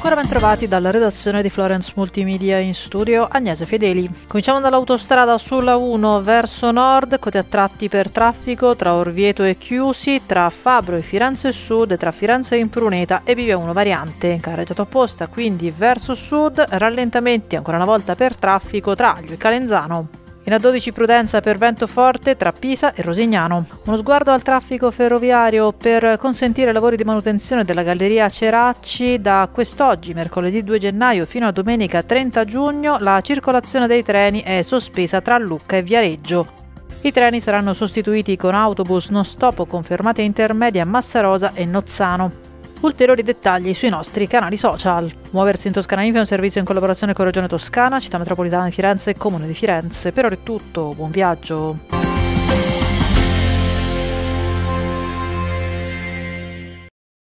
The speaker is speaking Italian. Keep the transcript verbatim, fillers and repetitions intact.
Ancora ben trovati dalla redazione di Florence Multimedia, in studio Agnese Fedeli. Cominciamo dall'autostrada sulla uno verso nord, code a tratti per traffico tra Orvieto e Chiusi, tra Fabro e Firenze Sud e tra Firenze e Impruneta e B uno variante. Carreggiato apposta quindi verso sud, rallentamenti ancora una volta per traffico tra Aglio e Calenzano. In A dodici prudenza per vento forte tra Pisa e Rosignano. Uno sguardo al traffico ferroviario per consentire lavori di manutenzione della galleria Ceracci. Da quest'oggi, mercoledì due gennaio, fino a domenica trenta giugno, la circolazione dei treni è sospesa tra Lucca e Viareggio. I treni saranno sostituiti con autobus non stop o con fermate intermedie a Massarosa e Nozzano. Ulteriori dettagli sui nostri canali social. Muoversi in Toscana Info è un servizio in collaborazione con Regione Toscana, Città Metropolitana di Firenze e Comune di Firenze. Per ora è tutto, buon viaggio!